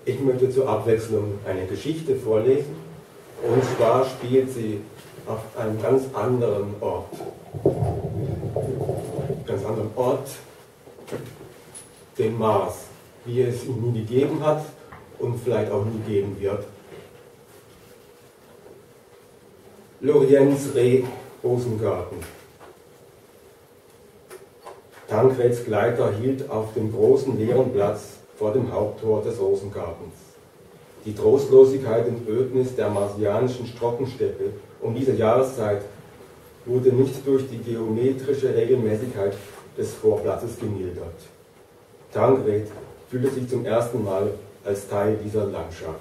Ich möchte zur Abwechslung eine Geschichte vorlesen, und zwar spielt sie auf einem ganz anderen Ort. Den Mars, wie es ihn nie gegeben hat und vielleicht auch nie geben wird. Loriens Reh, Rosengarten. Tancreds Gleiter hielt auf dem großen leeren Platz vor dem Haupttor des Rosengartens. Die Trostlosigkeit und Ödnis der marsianischen Trockensteppe um diese Jahreszeit wurde nicht durch die geometrische Regelmäßigkeit des Vorplatzes gemildert. Tancred fühlte sich zum ersten Mal als Teil dieser Landschaft.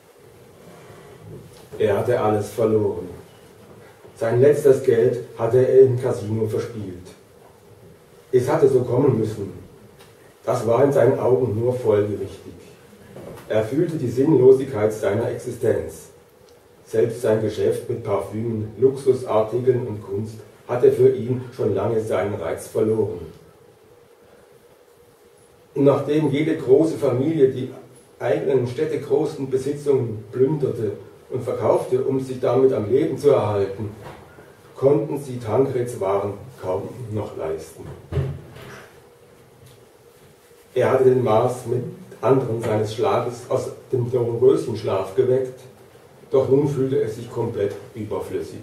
Er hatte alles verloren. Sein letztes Geld hatte er im Casino verspielt. Es hatte so kommen müssen. Das war in seinen Augen nur folgerichtig. Er fühlte die Sinnlosigkeit seiner Existenz. Selbst sein Geschäft mit Parfümen, Luxusartikeln und Kunst hatte für ihn schon lange seinen Reiz verloren. Und nachdem jede große Familie die eigenen städtegroßen Besitzungen plünderte und verkaufte, um sich damit am Leben zu erhalten, konnten sie Tancreds Waren kaum noch leisten. Er hatte den Mars mit anderen seines Schlages aus dem Dornröschenschlaf geweckt, doch nun fühlte er sich komplett überflüssig.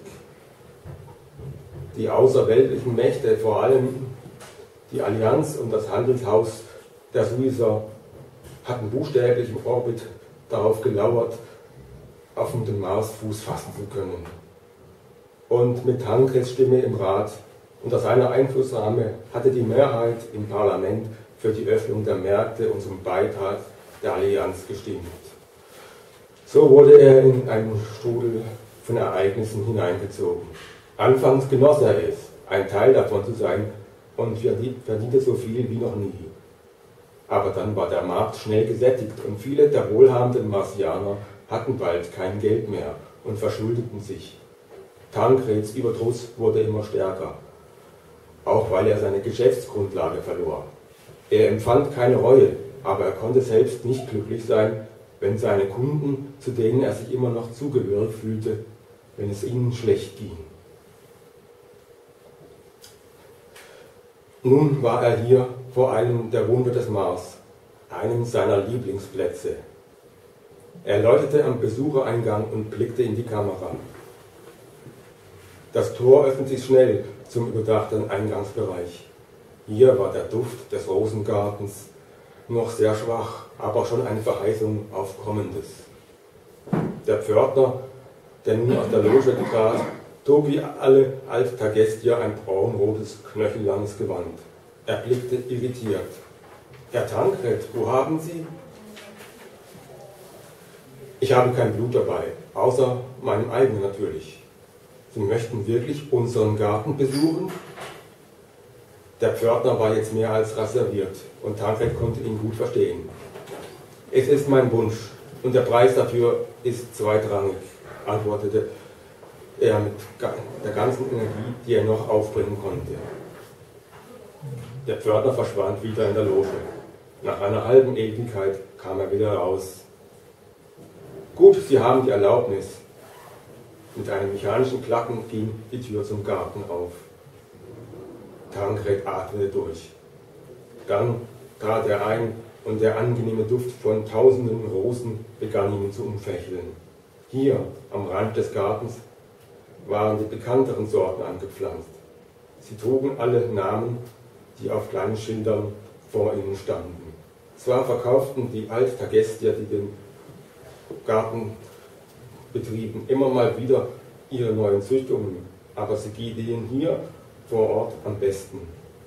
Die außerweltlichen Mächte, vor allem die Allianz und das Handelshaus der Suizer, hatten buchstäblich im Orbit darauf gelauert, auf dem Mars Fuß fassen zu können. Und mit Tancreds Stimme im Rat unter seiner Einflussnahme hatte die Mehrheit im Parlament für die Öffnung der Märkte und zum Beitritt der Allianz gestimmt. So wurde er in einen Strudel von Ereignissen hineingezogen. Anfangs genoss er es, ein Teil davon zu sein, und verdiente so viel wie noch nie. Aber dann war der Markt schnell gesättigt und viele der wohlhabenden Marsianer hatten bald kein Geld mehr und verschuldeten sich. Tancreds Überdruss wurde immer stärker, auch weil er seine Geschäftsgrundlage verlor. Er empfand keine Reue, aber er konnte selbst nicht glücklich sein, wenn seine Kunden, zu denen er sich immer noch zugehörig fühlte, wenn es ihnen schlecht ging. Nun war er hier vor einem der Wunder des Mars, einem seiner Lieblingsplätze. Er läutete am Besuchereingang und blickte in die Kamera. Das Tor öffnet sich schnell zum überdachten Eingangsbereich. Hier war der Duft des Rosengartens noch sehr schwach, aber schon eine Verheißung auf Kommendes. Der Pförtner, der nun aus der Loge trat, trug wie alle Alttagestier ein braunrotes, knöchellanges Gewand. Er blickte irritiert. »Herr Tancred, wo haben Sie?« »Ich habe kein Blut dabei, außer meinem eigenen natürlich. Sie möchten wirklich unseren Garten besuchen?« Der Pförtner war jetzt mehr als reserviert und Tancred konnte ihn gut verstehen. »Es ist mein Wunsch und der Preis dafür ist zweitrangig«, antwortete er mit der ganzen Energie, die er noch aufbringen konnte. Der Pförtner verschwand wieder in der Loge. Nach einer halben Ewigkeit kam er wieder raus. »Gut, Sie haben die Erlaubnis.« Mit einem mechanischen Klacken ging die Tür zum Garten auf. Tancred atmete durch. Dann trat er ein und der angenehme Duft von tausenden Rosen begann ihn zu umfächeln. Hier, am Rand des Gartens, waren die bekannteren Sorten angepflanzt. Sie trugen alle Namen, die auf kleinen Schildern vor ihnen standen. Zwar verkauften die Alttagestier, die den Garten betrieben, immer mal wieder ihre neuen Züchtungen, aber sie gediehen hier vor Ort am besten.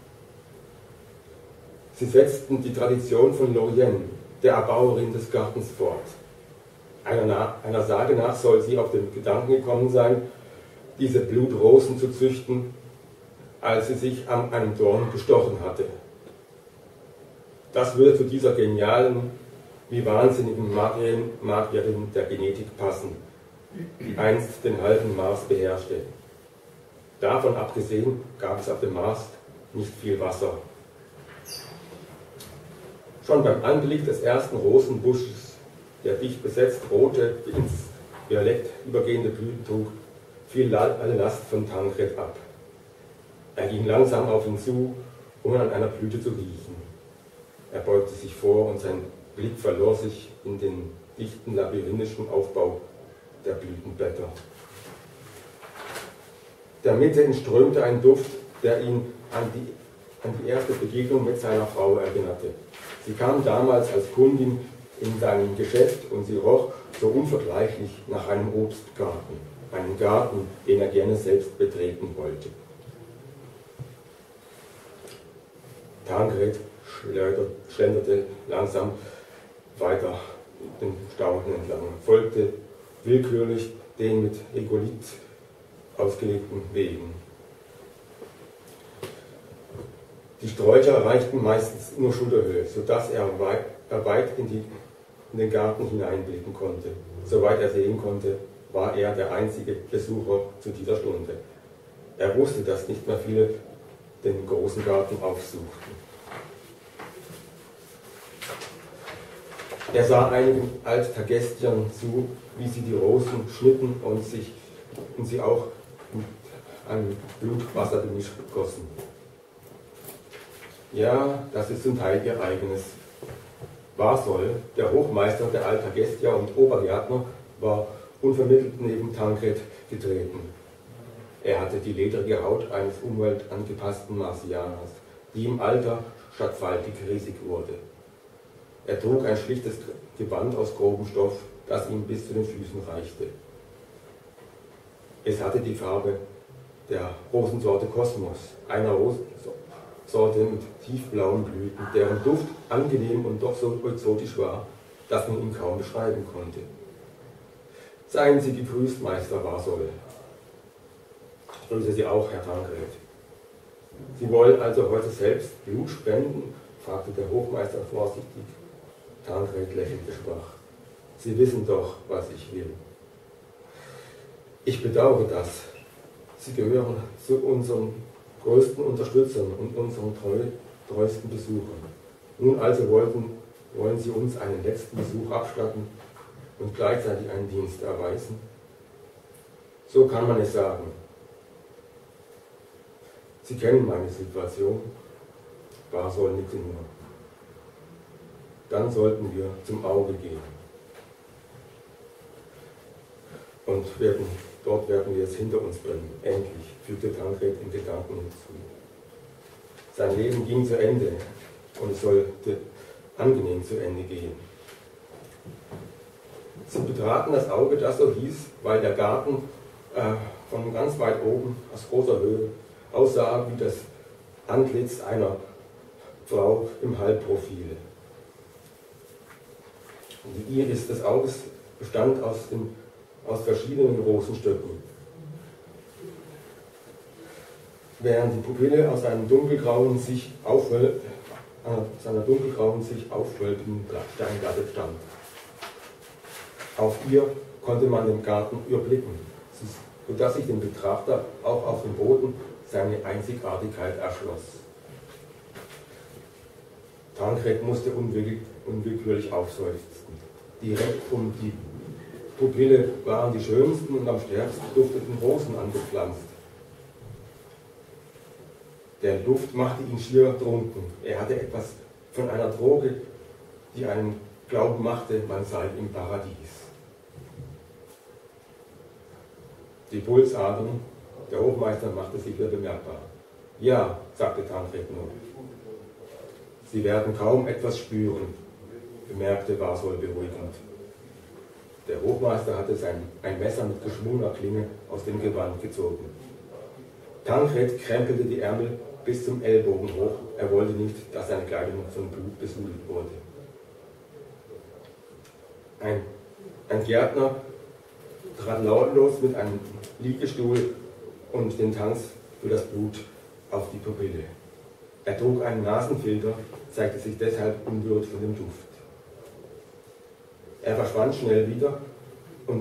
Sie setzten die Tradition von Lorien, der Erbauerin des Gartens, fort. Einer Sage nach soll sie auf den Gedanken gekommen sein, diese Blutrosen zu züchten, als sie sich an einem Dorn gestochen hatte. Das würde zu dieser genialen, wie wahnsinnigen Magierin der Genetik passen, die einst den halben Mars beherrschte. Davon abgesehen gab es auf dem Mars nicht viel Wasser. Schon beim Anblick des ersten Rosenbusches der dicht besetzt rote, ins Violett übergehende Blütentrug, fiel alle Last von Tancred ab. Er ging langsam auf ihn zu, um an einer Blüte zu riechen. Er beugte sich vor und sein Blick verlor sich in den dichten, labyrinthischen Aufbau der Blütenblätter. Der Mitte entströmte ein Duft, der ihn an die erste Begegnung mit seiner Frau erinnerte. Sie kam damals als Kundin in seinem Geschäft und sie roch so unvergleichlich nach einem Obstgarten, einem Garten, den er gerne selbst betreten wollte. Tancred schlenderte langsam weiter den Stauden entlang, folgte willkürlich den mit Regolith ausgelegten Wegen. Die Sträucher erreichten meistens nur Schulterhöhe, sodass er weit in den Garten hineinblicken konnte. Soweit er sehen konnte, war er der einzige Besucher zu dieser Stunde. Er wusste, dass nicht mehr viele den großen Garten aufsuchten. Er sah einigen Alttagestiern zu, wie sie die Rosen schnitten und sie auch mit einem Blutwassergemisch gossen. Ja, das ist zum Teil ihr eigenes. Varsol, der Hochmeister der Alttagestier und Obergärtner, war unvermittelt neben Tancred getreten. Er hatte die ledrige Haut eines umweltangepassten Marsianers, die im Alter stadtfaltig riesig wurde. Er trug ein schlichtes Gewand aus grobem Stoff, das ihm bis zu den Füßen reichte. Es hatte die Farbe der Rosensorte Kosmos, einer Rosensorte mit tiefblauen Blüten, deren Duft angenehm und doch so exotisch war, dass man ihn kaum beschreiben konnte. Seien Sie gegrüßt, Meister Varsol. Ich grüße Sie auch, Herr Tancred. Sie wollen also heute selbst Blut spenden? Fragte der Hofmeister vorsichtig. Tancred lächelte schwach. Sie wissen doch, was ich will. Ich bedauere das. Sie gehören zu unseren größten Unterstützern und unseren treuesten Besuchern. Nun also wollen Sie uns einen letzten Besuch abstatten und gleichzeitig einen Dienst erweisen? So kann man es sagen. Sie kennen meine Situation. Varsol nickte nur. Dann sollten wir zum Auge gehen. Und dort werden wir es hinter uns bringen. Endlich, fügte Tancred in Gedanken hinzu. Sein Leben ging zu Ende und es sollte angenehm zu Ende gehen. Sie betraten das Auge, das so hieß, weil der Garten von ganz weit oben, aus großer Höhe, aussah wie das Antlitz einer Frau im Halbprofil. Die Iris des Auges bestand aus verschiedenen Rosenstöcken. Während die Pupille aus einer dunkelgrauen, sich aufwölbenden Steinplatte stand. Auf ihr konnte man den Garten überblicken, sodass sich dem Betrachter auch auf dem Boden seine Einzigartigkeit erschloss. Tancred musste unwillkürlich aufseufzen. Direkt um die Pupille waren die schönsten und am stärksten duftenden Rosen angepflanzt. Der Duft machte ihn schier trunken. Er hatte etwas von einer Droge, die einem glauben machte, man sei im Paradies. Die Pulsadern, der Hofmeister machte sich wieder bemerkbar. Ja, sagte Tancred nur. Sie werden kaum etwas spüren, bemerkte Varsol beruhigend. Der Hofmeister hatte ein Messer mit geschwungener Klinge aus dem Gewand gezogen. Tancred krempelte die Ärmel bis zum Ellbogen hoch. Er wollte nicht, dass seine Kleidung von Blut besudelt wurde. Ein Gärtner trat lautlos mit einem Liegestuhl und den Tanz für das Blut auf die Pupille. Er trug einen Nasenfilter, zeigte sich deshalb unberührt von dem Duft. Er verschwand schnell wieder und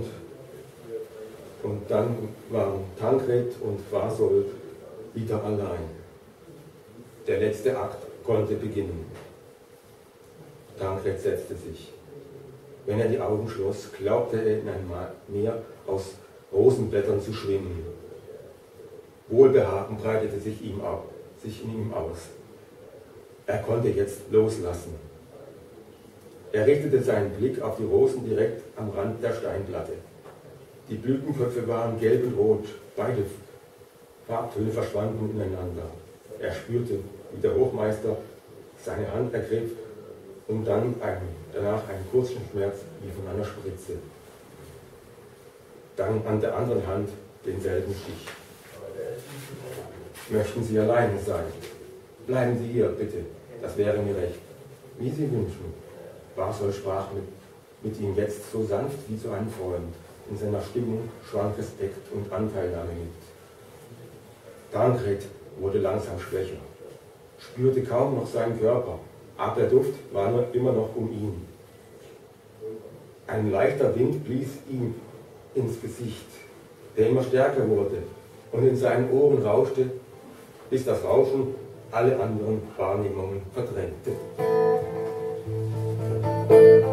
dann waren Tancred und Varsol wieder allein. Der letzte Akt konnte beginnen. Tancred setzte sich. Wenn er die Augen schloss, glaubte er in einem Meer aus Rosenblättern zu schwimmen. Wohlbehagen breitete sich in ihm aus. Er konnte jetzt loslassen. Er richtete seinen Blick auf die Rosen direkt am Rand der Steinplatte. Die Blütenköpfe waren gelb und rot, beide Farbtöne verschwanden ineinander. Er spürte, wie der Hochmeister seine Hand ergriff und dann danach einen kurzen Schmerz wie von einer Spritze. Dann an der anderen Hand denselben Stich. Möchten Sie alleine sein? Bleiben Sie hier, bitte. Das wäre mir recht. Wie Sie wünschen. Barsold sprach mit ihm jetzt so sanft wie zu einem Freund. In seiner Stimmung schwang Respekt und Anteilnahme mit. Tancred wurde langsam schwächer, spürte kaum noch seinen Körper, aber der Duft war immer noch um ihn. Ein leichter Wind blies ihm ins Gesicht, der immer stärker wurde und in seinen Ohren rauschte, bis das Rauschen alle anderen Wahrnehmungen verdrängte.